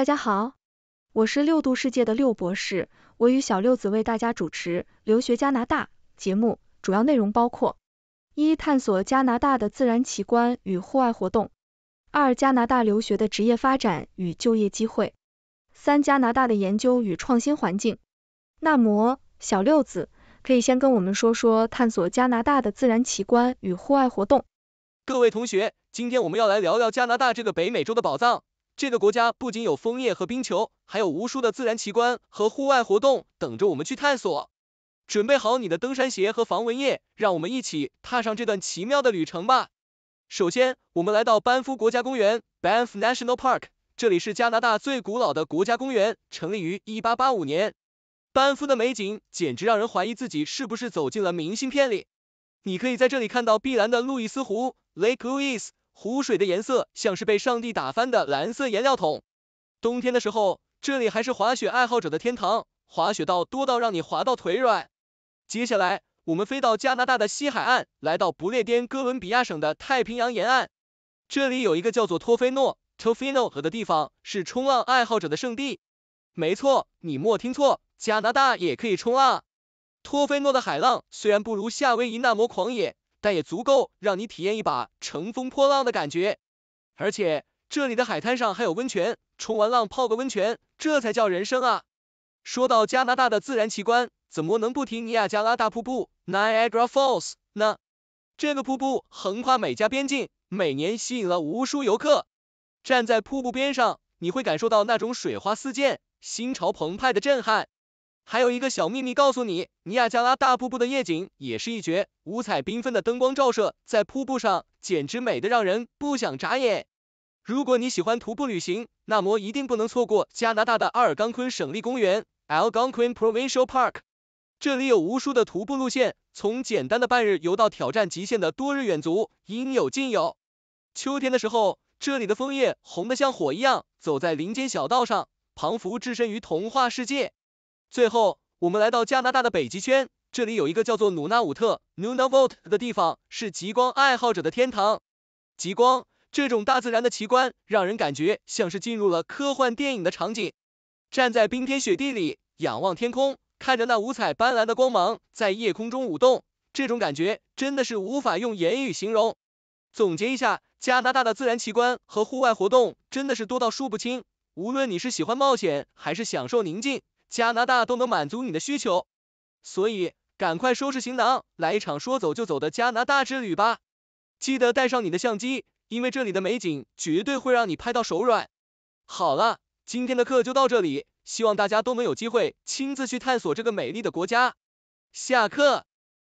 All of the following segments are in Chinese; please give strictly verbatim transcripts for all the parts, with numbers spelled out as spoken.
大家好，我是六度世界的六博士，我与小六子为大家主持留学加拿大节目，主要内容包括：一、探索加拿大的自然奇观与户外活动；二、加拿大留学的职业发展与就业机会；三、加拿大的研究与创新环境。那么，小六子可以先跟我们说说探索加拿大的自然奇观与户外活动。 各位同学，今天我们要来聊聊加拿大这个北美洲的宝藏。这个国家不仅有枫叶和冰球，还有无数的自然奇观和户外活动等着我们去探索。准备好你的登山鞋和防蚊液，让我们一起踏上这段奇妙的旅程吧。首先，我们来到班夫国家公园 （Banff National Park）， 这里是加拿大最古老的国家公园，成立于一八八五年。班夫的美景简直让人怀疑自己是不是走进了明信片里。你可以在这里看到碧蓝的路易斯湖 （Lake Louise）。湖水的颜色像是被上帝打翻的蓝色颜料桶。冬天的时候，这里还是滑雪爱好者的天堂，滑雪道多到让你滑到腿软。接下来，我们飞到加拿大的西海岸，来到不列颠哥伦比亚省的太平洋沿岸。这里有一个叫做托菲诺 （Tofino） 河的地方，是冲浪爱好者的圣地。没错，你没听错，加拿大也可以冲浪。托菲诺的海浪虽然不如夏威夷那么狂野，但也足够让你体验一把乘风破浪的感觉。而且这里的海滩上还有温泉，冲完浪泡个温泉，这才叫人生啊！说到加拿大的自然奇观，怎么能不提尼亚加拉大瀑布 （Niagara Falls） 呢？这个瀑布横跨美加边境，每年吸引了无数游客。站在瀑布边上，你会感受到那种水花四溅、心潮澎湃的震撼。还有一个小秘密告诉你，尼亚加拉大瀑布的夜景也是一绝，五彩缤纷的灯光照射在瀑布上，简直美得让人不想眨眼。如果你喜欢徒步旅行，那么一定不能错过加拿大的阿尔冈昆省立公园 （Algonquin Provincial Park）。这里有无数的徒步路线，从简单的半日游到挑战极限的多日远足，应有尽有。秋天的时候，这里的枫叶红得像火一样，走在林间小道上，彷佛置身于童话世界。最后，我们来到加拿大的北极圈，这里有一个叫做努纳武特 （Nunavut） 的地方，是极光爱好者的天堂。极光这种大自然的奇观，让人感觉像是进入了科幻电影的场景。站在冰天雪地里，仰望天空，看着那五彩斑斓的光芒在夜空中舞动，这种感觉真的是无法用言语形容。总结一下，加拿大的自然奇观和户外活动真的是多到数不清，无论你是喜欢冒险还是享受宁静，加拿大都能满足你的需求，所以赶快收拾行囊，来一场说走就走的加拿大之旅吧！记得带上你的相机，因为这里的美景绝对会让你拍到手软。好了，今天的课就到这里，希望大家都能有机会亲自去探索这个美丽的国家。下课。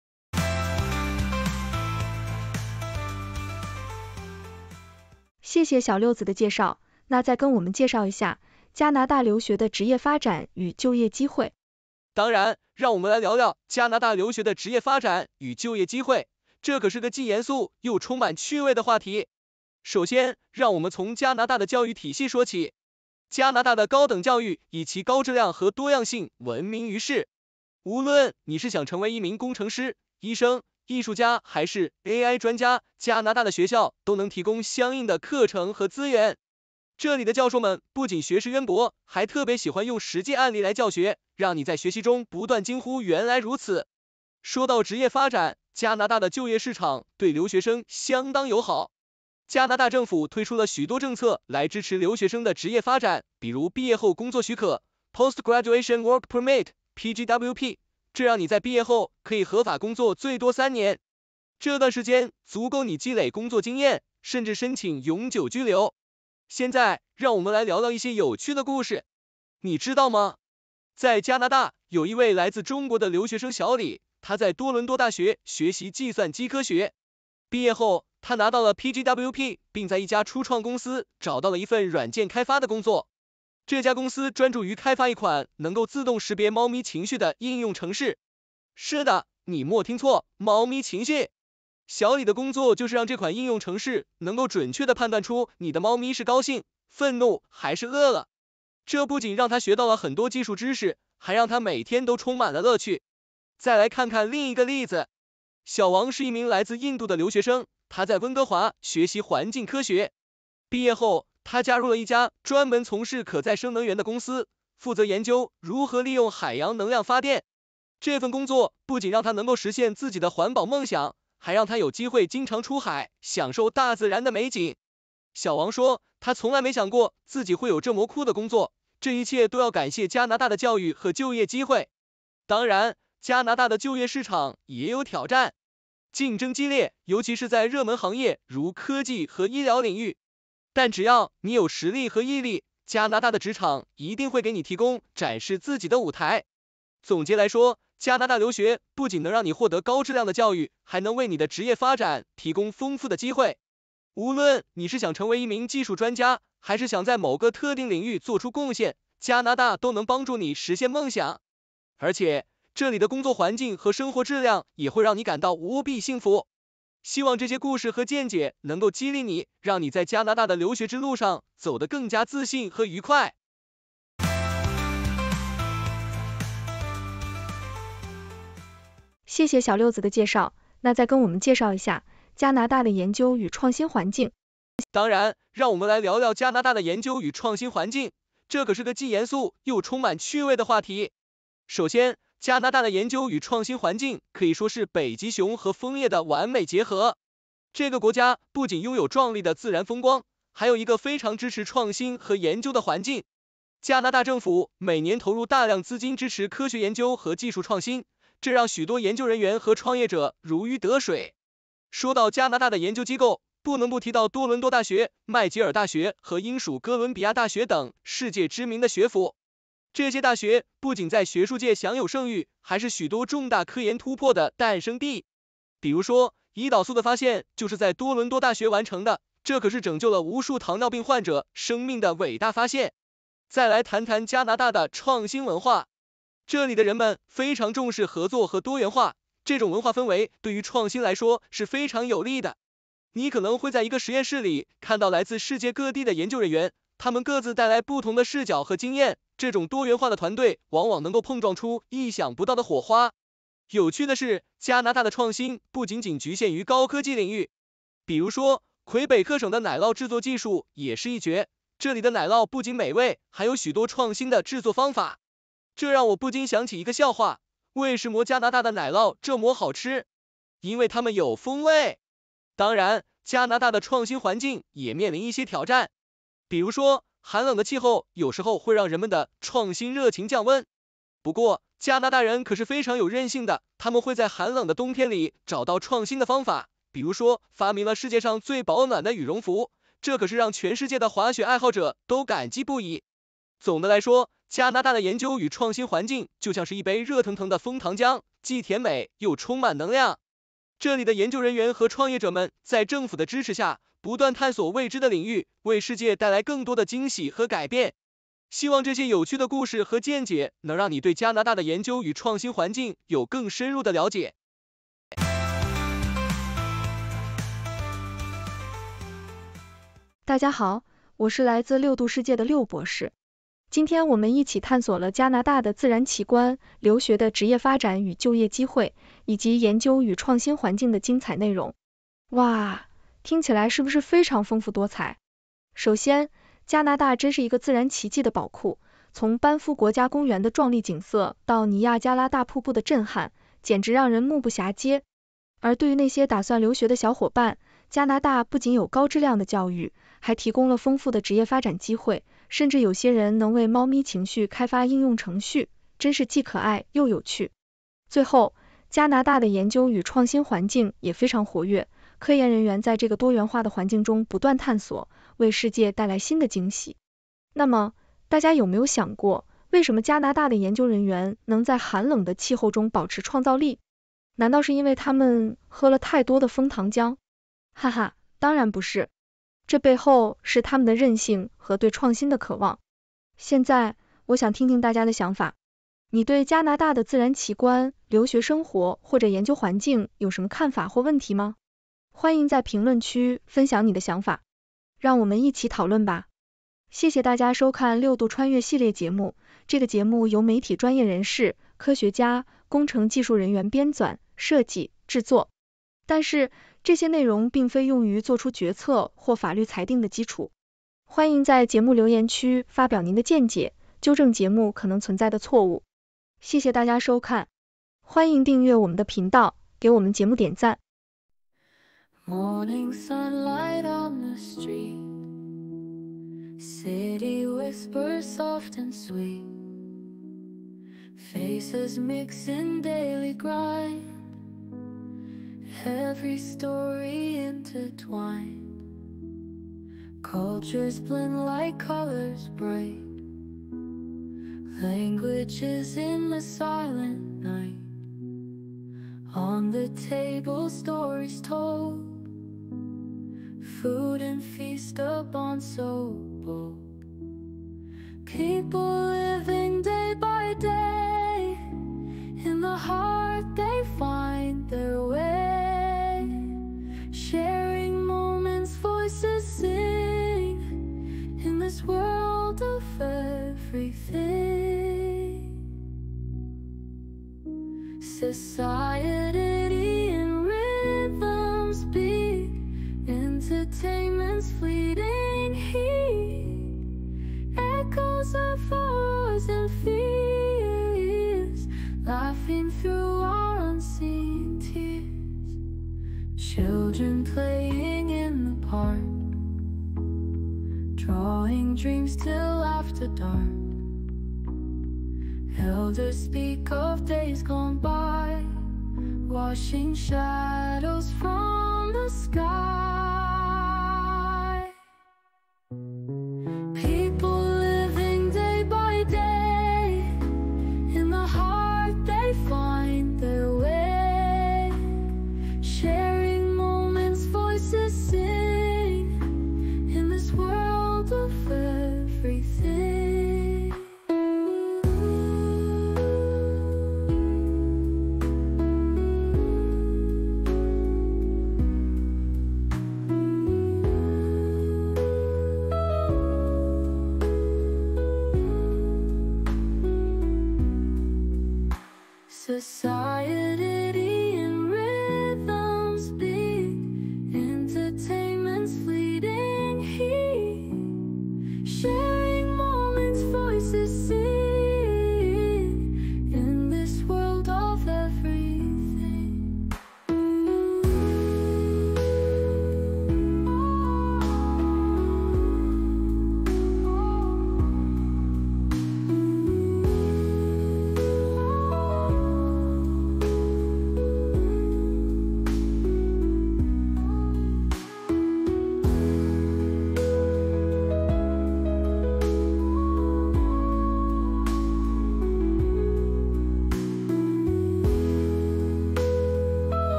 谢谢小六子的介绍，那再跟我们介绍一下加拿大留学的职业发展与就业机会。 当然，让我们来聊聊加拿大留学的职业发展与就业机会，这可是个既严肃又充满趣味的话题。首先，让我们从加拿大的教育体系说起。加拿大的高等教育以其高质量和多样性闻名于世。无论你是想成为一名工程师、医生、艺术家还是 A I 专家，加拿大的学校都能提供相应的课程和资源。这里的教授们不仅学识渊博，还特别喜欢用实际案例来教学，让你在学习中不断惊呼原来如此。说到职业发展，加拿大的就业市场对留学生相当友好。加拿大政府推出了许多政策来支持留学生的职业发展，比如毕业后工作许可 （Post-Graduation Work Permit，P G W P）， 这让你在毕业后可以合法工作最多三年。这段时间足够你积累工作经验，甚至申请永久居留。现在，让我们来聊聊一些有趣的故事。你知道吗？在加拿大，有一位来自中国的留学生小李，他在多伦多大学学习计算机科学。毕业后，他拿到了 P G W P， 并在一家初创公司找到了一份软件开发的工作。这家公司专注于开发一款能够自动识别猫咪情绪的应用程式。是的，你没听错，猫咪情绪。小李的工作就是让这款应用程式能够准确的判断出你的猫咪是高兴、愤怒还是饿了。这不仅让他学到了很多技术知识，还让他每天都充满了乐趣。再来看看另一个例子，小王是一名来自印度的留学生，他在温哥华学习环境科学。毕业后， 他加入了一家专门从事可再生能源的公司，负责研究如何利用海洋能量发电。这份工作不仅让他能够实现自己的环保梦想，还让他有机会经常出海，享受大自然的美景。小王说，他从来没想过自己会有这么酷的工作，这一切都要感谢加拿大的教育和就业机会。当然，加拿大的就业市场也有挑战，竞争激烈，尤其是在热门行业如科技和医疗领域。但只要你有实力和毅力，加拿大的职场一定会给你提供展示自己的舞台。总结来说，加拿大留学不仅能让你获得高质量的教育，还能为你的职业发展提供丰富的机会。无论你是想成为一名技术专家，还是想在某个特定领域做出贡献，加拿大都能帮助你实现梦想。而且，这里的工作环境和生活质量也会让你感到无比幸福。希望这些故事和见解能够激励你，让你在加拿大的留学之路上走得更加自信和愉快。 谢谢小六子的介绍，那再跟我们介绍一下加拿大的研究与创新环境。 当然，让我们来聊聊加拿大的研究与创新环境，这可是个既严肃又充满趣味的话题。首先，加拿大的研究与创新环境可以说是北极熊和枫叶的完美结合。这个国家不仅拥有壮丽的自然风光，还有一个非常支持创新和研究的环境。加拿大政府每年投入大量资金支持科学研究和技术创新，这让许多研究人员和创业者如鱼得水。说到加拿大的研究机构，不能不提到多伦多大学、麦吉尔大学和英属哥伦比亚大学等世界知名的学府。这些大学不仅在学术界享有盛誉，还是许多重大科研突破的诞生地。比如说，胰岛素的发现就是在多伦多大学完成的，这可是拯救了无数糖尿病患者生命的伟大发现。再来谈谈加拿大的创新文化，这里的人们非常重视合作和多元化，这种文化氛围对于创新来说是非常有利的。你可能会在一个实验室里看到来自世界各地的研究人员，他们各自带来不同的视角和经验，这种多元化的团队往往能够碰撞出意想不到的火花。有趣的是，加拿大的创新不仅仅局限于高科技领域，比如说魁北克省的奶酪制作技术也是一绝，这里的奶酪不仅美味，还有许多创新的制作方法。这让我不禁想起一个笑话，为什么加拿大的奶酪这么好吃？因为它们有风味。当然，加拿大的创新环境也面临一些挑战，比如说寒冷的气候有时候会让人们的创新热情降温。不过，加拿大人可是非常有韧性的，他们会在寒冷的冬天里找到创新的方法，比如说发明了世界上最保暖的羽绒服，这可是让全世界的滑雪爱好者都感激不已。总的来说，加拿大的研究与创新环境就像是一杯热腾腾的枫糖浆，既甜美又充满能量。这里的研究人员和创业者们在政府的支持下，不断探索未知的领域，为世界带来更多的惊喜和改变。希望这些有趣的故事和见解能让你对加拿大的研究与创新环境有更深入的了解。 大家好，我是来自六度世界的六博士。今天我们一起探索了加拿大的自然奇观、留学的职业发展与就业机会，以及研究与创新环境的精彩内容。哇，听起来是不是非常丰富多彩？首先，加拿大真是一个自然奇迹的宝库，从班夫国家公园的壮丽景色到尼亚加拉大瀑布的震撼，简直让人目不暇接。而对于那些打算留学的小伙伴，加拿大不仅有高质量的教育，还提供了丰富的职业发展机会，甚至有些人能为猫咪情绪开发应用程序，真是既可爱又有趣。最后，加拿大的研究与创新环境也非常活跃，科研人员在这个多元化的环境中不断探索，为世界带来新的惊喜。那么，大家有没有想过，为什么加拿大的研究人员能在寒冷的气候中保持创造力？难道是因为他们喝了太多的枫糖浆？哈哈，当然不是。这背后是他们的韧性和对创新的渴望。现在，我想听听大家的想法。你对加拿大的自然奇观、留学生活或者研究环境有什么看法或问题吗？欢迎在评论区分享你的想法，让我们一起讨论吧。谢谢大家收看六度穿越系列节目，这个节目由媒体专业人士、科学家、工程技术人员编纂、设计、制作。但是，这些内容并非用于做出决策或法律裁定的基础。 欢迎在节目留言区发表您的见解，纠正节目可能存在的错误。谢谢大家收看，欢迎订阅我们的频道，给我们节目点赞。 Morning sunlight on the street, city whispers soft and sweet, faces mix in daily grind, every story intertwined, cultures blend like colors bright, languages in the silent night, on the table stories told, food and feast upon so bold, people living day by day, in the heart they find their way, sharing moments, voices sing, in this world of everything. Society and rhythms beat, entertainment's fleeting heat, echoes of voice and fears, laughing through our unseen tears, children playing in the park, drawing dreams till after dark, elders speak of days gone by, washing shadows from the sky. People living day by day, in the heart they find their way, sharing moments, voices sing, in this world of everything. Society